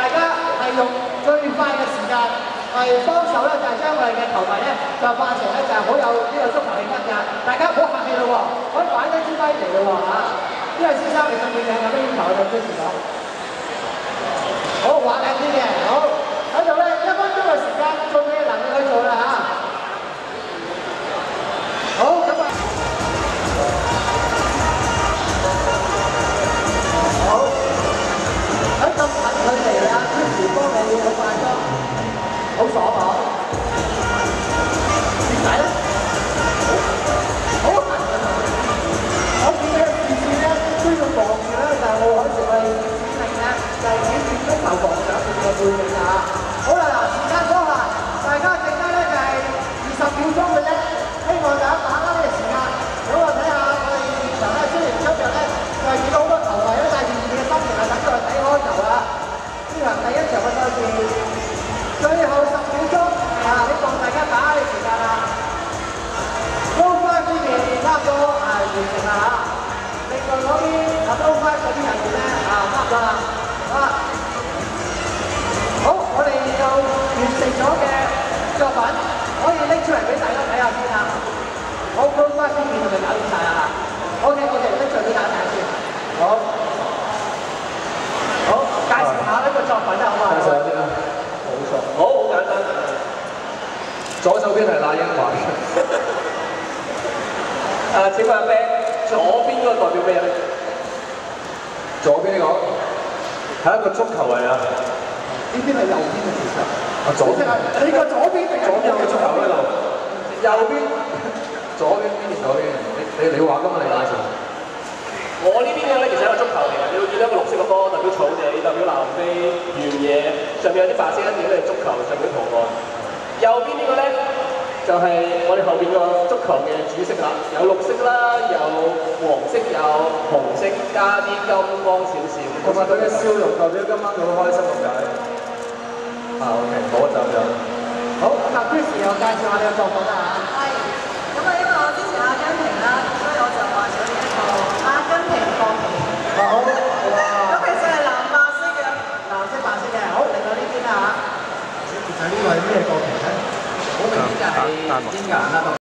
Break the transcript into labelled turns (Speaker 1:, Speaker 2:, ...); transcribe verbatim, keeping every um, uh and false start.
Speaker 1: 大家係用最快嘅時間係幫手咧，就係將我哋嘅球迷咧就化成咧就係好有呢個足球氣氛㗎。大家唔好客氣咯喎，可以擺低支咪嚟咯喎嚇。呢位先生你信唔信有咩要求就即時講。好，畫靚啲嘅，好喺度咧一分鐘嘅時間，盡你嘅能力去做啦嚇。好，咁啊。好，喺咁近距離啊 ，Chris 幫你去化妝，好爽啊！點解咧？好，好近啊！我見你嘅視線咧都要望住咧，就係我喺食嘅指令咧，就係幾點鐘頭防上面嘅背景啊！好啦，嗱，時間多啦，大家剩低咧就係二十秒鐘嘅啫，希望大家把握呢個時間。咁我睇下我哋現場咧，雖然今日咧就係見到好多球迷咧帶住自己嘅心情啊，等佢哋睇開球啊！呢場第一場嘅賽事，最後十秒鐘啊，希望大家把握呢個時間啦。高翻呢邊差唔多係完成啦嚇，另外嗰邊啊高翻嗰啲人員咧啊啱啦啊！好，我哋就完成咗嘅作品，可以拎出嚟俾大家睇下先啊！好，高翻呢邊係咪搞掂晒啊 ？OK， 我哋拎出嚟俾大家睇下先。好，好，介紹下呢個作品啦，好嘛？
Speaker 2: 介紹下先啦，冇錯。好，好簡單。左手邊係賴英華。誒，請問阿 Ben， 左邊嗰個代表咩咧？左邊呢個係一個足球嚟啊！
Speaker 1: 呢邊係右邊嘅其實。
Speaker 2: 啊，左邊。
Speaker 1: 你個左邊定
Speaker 2: 左邊有個足球喺度，右邊。左邊邊左邊，你你你話㗎嘛？你介紹。
Speaker 3: 我呢邊嘅咧其實係一個足球嚟嘅，你會見到一個綠色嘅波代表草地，代表南非原野，上面有啲白色一點嘅足球上面圖案。右邊呢個咧就係、是、我哋後邊個足球嘅主色啦，有綠色啦，有黃色，有紅色，加啲金光少少。
Speaker 2: 同埋佢嘅笑容代表今晚佢好開心咁解。啊 ，OK， 好就咁樣。
Speaker 1: 好，咁啊 Chris 又介紹下你嘅作品啦嚇。